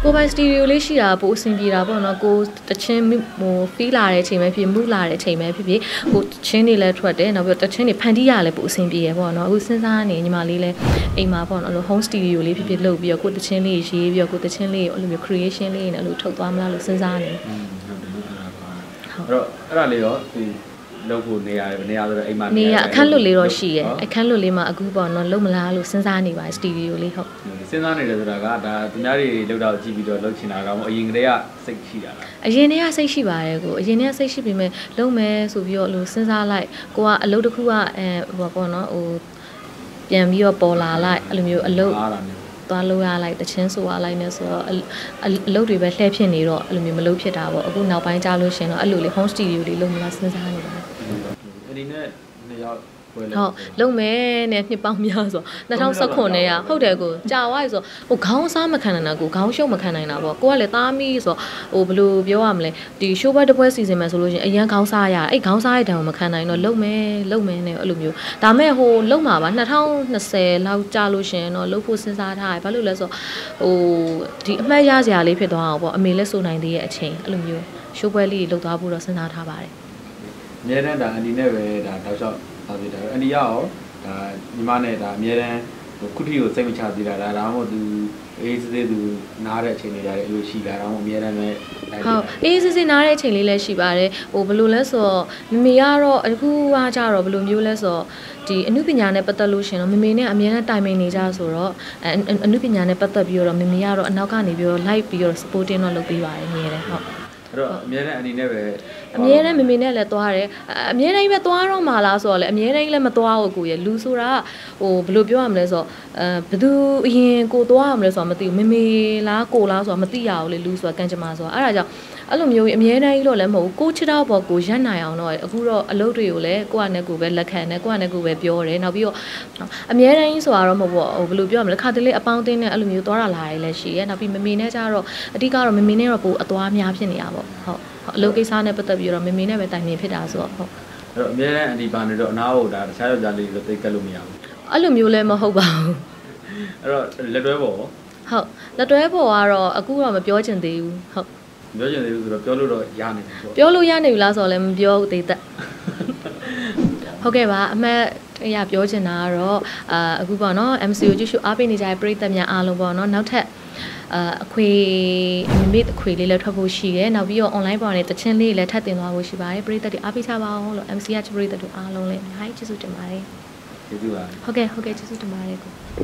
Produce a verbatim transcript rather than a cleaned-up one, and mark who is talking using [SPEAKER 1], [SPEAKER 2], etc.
[SPEAKER 1] ကိုပိုင်စတီရီယိုလေးရှိတာပိုအဆင်ပြေတာပေါ့နော်ကိုတချင်းဟိုဖီးလာတဲ့အချိန်ပဲဖြစ်မှုလာတဲ့အချိန်ပဲဖြစ်ဖြစ်ဟိုတချင်းတွေလည်းထွက်တယ်နောက်ပြီးတချင်းတွေဖန်တီးရလည်းပိုအဆင်ပြေရပေါ့နော်အခုစဉ်းစားနေညီမလေးလည်းအိမ်မှာပေါ့နော် home studio လေးဖြစ်ဖြစ်လုပ်ပြီးတော့ကိုတချင်းလေးရေးပြီးတော့ကိုတချင်းလေးကိုအဲ့လိုမျိုး creation လေးနဲ့အဲ့လိုထုတ်သွားမလားလို့စဉ်းစားနေဟုတ်တယ်ဟုတ်တယ်
[SPEAKER 2] အဲ့တော့အဲ့ဒါလေးရောဒီလောက်ဖို့နေရတယ်နေရဆိုတော့အိမ်မှာ
[SPEAKER 1] နေရအခန်းလွတ်လေးတော့ရှိရယ်အခန်းလွတ်လေးမှာအခုပေါ့နော်လုံးမလားလို့စဉ်းစားနေပါစတီဒီယိုလေးဟုတ်
[SPEAKER 2] စဉ်းစားနေတယ်ဆိုတာကဒါသူများတွေလောက်တော့ကြည့်ပြီးတော့လှုပ်ချင်တာကမို့အရင်ကတည်းကစိတ်ရှိတာလား
[SPEAKER 1] အရင်တည်းကစိတ်ရှိပါတယ်ကိုအရင်တည်းကစိတ်ရှိပြီးမဲ့လုံးမယ်ဆိုပြီးတော့လို့စဉ်းစားလိုက်ကိုကအလုပ်တစ်ခုကအဲဟိုပေါ့နော်ဟိုပြန်ပြီးတော့ပေါ်လာလိုက်အဲ့လိုမျိုးအလုပ်သွားလို့ရလိုက်တချင်းဆိုရလိုက်နေဆိုတော့အလုပ်တွေပဲလှည့်ဖြစ်နေတော့အဲ့လိုမျိုးမလုပ်ဖြစ်တာပေါ့အခုနောက်ပိုင်းကြားလို့ရှင်တော့အဲ့လိုလေ home studio လေးလုပ်မလားစဉ်းစားနေပါတယ်
[SPEAKER 2] အဲ့ဒီနဲ့နေရောက်
[SPEAKER 1] ဟုတ်လုံးမဲနဲ့နှစ်ပေါင်းများဆို၂၀၁၉နဲ့ရဟုတ်တယ်ကိုကြာသွားပြီဆိုဟိုခေါင်းစားမခံနိုင်တာကိုခေါင်းရှုပ်မခံနိုင်တာပေါ့ကိုကလည်းသားမီးဆိုဟိုဘယ်လိုပြောရမလဲဒီ show bar တစ်ပွဲစီစဉ်မယ်ဆိုလို့ရှိရင်အရန်ခေါင်းစားရအဲ့ခေါင်းစားရတဲ့တံကိုမခံနိုင်တော့လုံးမဲလုံးမဲနဲ့အဲ့လိုမျိုးဒါမဲ့ဟိုလုံးမှာပါ၂၀၂၀လောက်ကြာလို့ရှင်တော့လုံးဖို့စဉ်းစားထားတယ်ဘာလို့လဲဆိုဟိုဒီအမှတ်ရစရာလေးဖြစ်သွားအောင်ပေါ့အမေလည်းစိုးနိုင်သေးရဲ့အချိန်အဲ့လိုမျိုး show ပွဲလေးလှုပ်သွားဖို့တော့စဉ်းစားထားပါတယ်
[SPEAKER 2] အများနဲ့ဒါအန်ဒီနဲ့ပဲဒါတောက်လျှောက်ပါသေးတယ်အန်ဒီရောဒါညီမနဲ့ဒါအများတန်းခုထိကိုစိတ်မချသေးတာဒါဒါမှမဟုတ်သူအေးစစ်စစ်သူနားတဲ့အချိန်လေးရတယ်အဲ့လိုရှိလာတော့အများတန်းပဲ
[SPEAKER 1] ဟုတ်အေးစစ်စစ်နားတဲ့အချိန်လေးလည်းရှိပါတယ်ဟိုဘယ်လိုလဲဆိုတော့မမေကတော့အခုကကြတော့ဘယ်လိုမျိုးလဲဆိုတော့ဒီအနုပညာနဲ့ပတ်သက်လို့ရှင်တော့မမေနဲ့အများနဲ့တိုင်ပင်နေကြဆိုတော့အနုပညာနဲ့ပတ်သက်ပြီးတော့မမေကတော့အနောက်ကနေပြီးတော့ live ပြီးတော့ supporting တော့လုပ်ပေးပါတယ်နေရတယ်ဟုတ်
[SPEAKER 2] အဲ့တော့အမြဲတမ်းအနေနဲ့ပဲ
[SPEAKER 1] အမြဲတမ်းမမေနဲ့လည်းသွားတယ်အမြဲတမ်းပဲသွားတော့မှလားဆိုတော့လေအမြဲတမ်းလည်းမသွားဘူးကိုရလူဆိုတာဟိုဘယ်လိုပြောရမလဲဆိုတော့အဲဘယ်သူအရင်ကိုသွားရမလဲဆိုတော့မသိဘူးမမေလားကိုလားဆိုတော့မသိရဘူးလေလူဆိုတာကံကြမ္မာဆိုတာအဲ့ဒါကြောင့်အဲ့လိုမျိုးအမြဲတမ်းကြီးတော့လည်းမဟုတ်ဘူးကိုချစ်တော့ပေါ့ကိုရက်နိုင်အောင်တော့အခုတော့အလုပ်တွေကိုလည်းကိုကနဲ့ကိုပဲလက်ခံတယ်ကိုကနဲ့ကိုပဲပြောတယ်နောက်ပြီးတော့အမြဲတမ်းကြီးဆိုတာတော့မဟုတ်ဘူးဟိုဘယ်လိုပြောရမလဲခါတလေအပေါင်းအသင်းနဲ့အဲ့လိုမျိုးသွားတာလာရလည်းရှိရဲနောက်ပြီးမမေနဲ့ကြတော့အဓိကတော့မမေနဲ့တော့ပိုအသွားများဖြစ်နေတာပေါ့ဟုတ်အလုပ်ကိစ္စနဲ့ပတ်သက်ပြီးတော့မမေနဲ့ပဲတိုင်ပင်ဖြစ်တာဆိုတော့ဟုတ်
[SPEAKER 2] အဲ့တော့အများနဲ့အန်ဒီပါနေတော့အနားကိုဒါတခြားယောက်ျားလေးတွေသိကတ်လို့မရဘူး
[SPEAKER 1] အဲ့လိုမျိုးလည်းမဟုတ်ပါဘူး
[SPEAKER 2] အဲ့တော့လက်တွဲပေါ်
[SPEAKER 1] ဟုတ်လက်တွဲပေါ်ကတော့အခုတော့မပြောချင်သေးဘူးဟုတ်
[SPEAKER 2] ပြောချင်သေးဘူးဆိုတော့ပြောလို့တော့ရနေတယ်
[SPEAKER 1] ဆိုပြောလို့ရနေပြီလားဆိုတော့လည်းမပြောဘူးသေးသက်ဟုတ်ကဲ့ပါအမှတ်တရပြောချင်တာကတော့အာအခုပေါ့နော် M C ကိုကြည့်ရှုအားပေးနေကြတဲ့ပရိသတ်များအားလုံးပေါ့နော်နောက်ထပ်အာအခွေအမေအခွေလေးလည်းထွက်ဖို့ရှိတယ်နောက်ပြီးတော့ online ပေါ်နဲ့တချင်းလေးလည်းထပ်တင်သွားဖို့ရှိပါတယ်ပရိသတ်တွေအားပေးချပါအောင်လို့ M C ကပရိသတ်တို့အားလုံးလည်း hi ကျေးဇူးတင်ပါတယ်
[SPEAKER 2] ကျေးဇူးပါ
[SPEAKER 1] ဟုတ်ကဲ့ဟုတ်ကဲ့ကျေးဇူးတင်ပါတယ်ကို